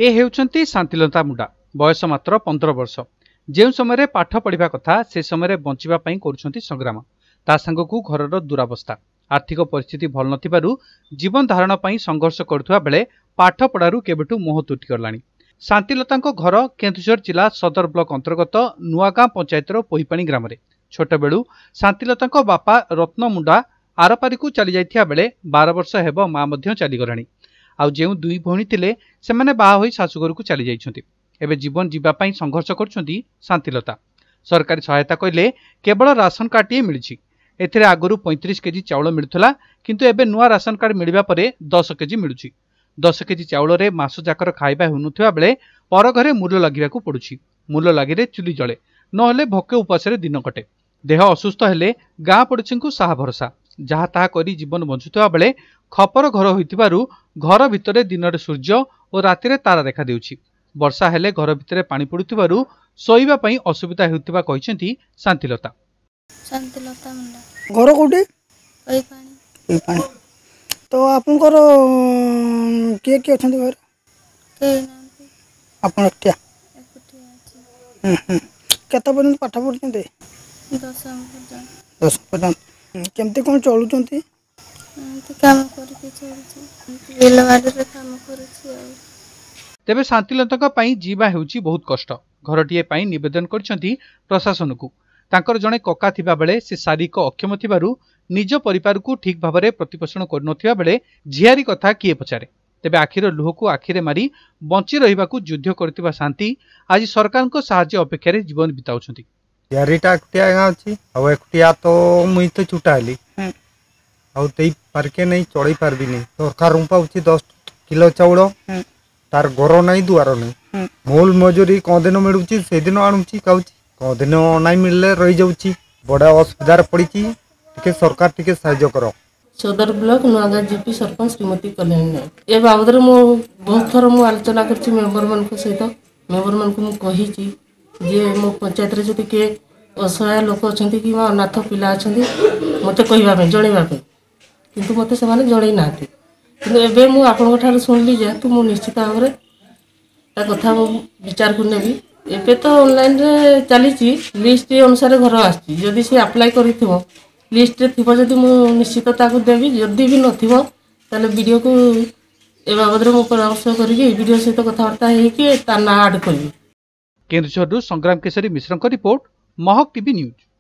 ए हेउचंती शांतिलता मुंडा बयस मात्र 15 वर्ष जो समय पाठ पढ़ा कथा से समय बंचिबा पई करूछंती संग्राम ता संगकू घरर दुरावस्था आर्थिक परिस्थिति भल नथिबारु जीवन धारण पई संघर्ष करुवा बेले पाठ पढ़ारू केबेटू मोह तुटी गलानी। शांतिलता घर केन्दुझर जिला सदर ब्लॉक अंतर्गत नुआगां पंचायतर पोईपाणी ग्राम में छोट बेलू शांतिलता बापा रत्न मुंडा आरपारी को चली जाइथिया बेले 12 वर्ष हेब मां मध्य चलीगलानी। आउ जो दुई भौणी थिले सेमाने बाहा होई शाशुघर को चली जाइछंती। एबे जीवन जीवा पई संघर्ष करछंती शांतिलता। सरकारी सहायता कहले केवल राशन कार्ड मिली एथिरे आगुरु 35 केजी चाउल मिलुथला किंतु एबे नुआ राशन कार्ड मिलिबा परे 10 केजी मिलुछि। 10 केजी चाउल रे मास जाकर खाइबा होनुथिबा बेले पर घरे मूल्य लागिबाकू पडुछि। मूल्य लागिरे चुली जळे नहले भोके उपासरे दिन कटे। देह असुस्थ हेले गाँ पड़ोसी साहा भरोसा जहाँ ताहा करी जीवन बंचुवा बेले खपर घर होइतिबारु घर भितरे दिन में सूर्य और राति तारा देखा देउछि। वर्षा हेले घर भितरे पानी पड़ुथिबारु सोइबा पई असुविधा हेउतिबा कहिसेंती शांतिलता। शांतिलता मुंडा घर कोठी ओई पानी तो आपनकर के अछंती घर के नांती आपन एकटिया एकुटिया अछि केता पर्यंत पाठ पढछंती 10 पर्यंत केमती कोन चलुचंती काम करके चलुछि बिल बाडरे काम करूछि। तेबे शांतिलता पई जीवा हेउछि बहुत कष्ट। घरटीए पई निवेदन करछंती प्रशासन को। तांकर जणे कका थिबा बेले से शारीरिक अक्षम थिबारु निज परिवार को ठीक भाबरे प्रतिपोषण करनथिबा बेले झियारी कथा किए पचारे। तेबे आखिर लुह को आखिरे मारी बंची रहिबाकू युद्ध करथिबा शांति आज सरकार को सहायता अपेक्षा रे जीवन बिताउछंती। यारीटा एकटिया गाँ अछि अब एकटिया तो मुई तो छुटाली आउ तई पारके नहीं चढ़ई पारबी नहीं सरकार पाऊँ 10 किलो चाउल तार घर नहीं दुआर नहीं मूल मजूरी कौ दिन मिलूँ से दिन आणुची खाऊँ कौ दिन नहीं मिलले रही जाऊँ बड़ा असुविधार पड़ी सरकार टिके साहाय्य कर। सदर ब्लॉक नुआगां जीपी सरपंच श्रीमती कल्याणी नायक ए बाबद बहुत थर मु आलोचना कर मेम्बर मान सहित मेम्बर मान कही जे मो पंचायत रे जदि किए असहाय लोक अच्छा कि अनाथ पिला अच्छा मत कहवाई जनवाई किंतु मत से जन ना कि एवं मुझे आपण शुणिली जेहेतु मुझे निश्चित भाव में कथा विचार को नेबी। एबे तो ऑनलाइन रे चली लिस्ट अनुसार घर आसी जदि सी अप्लाई कर लिस्ट रे थिबो जदि मु निश्चित ताकू देबी जदि भी नथिबो ताले वीडियो को ए बाबद मु परामर्श करके वीडियो सहित कथबार्ता हेकि ता ना ऐड करबी। Keonjhar Sangram Keshari Mishra report Mahak TV news.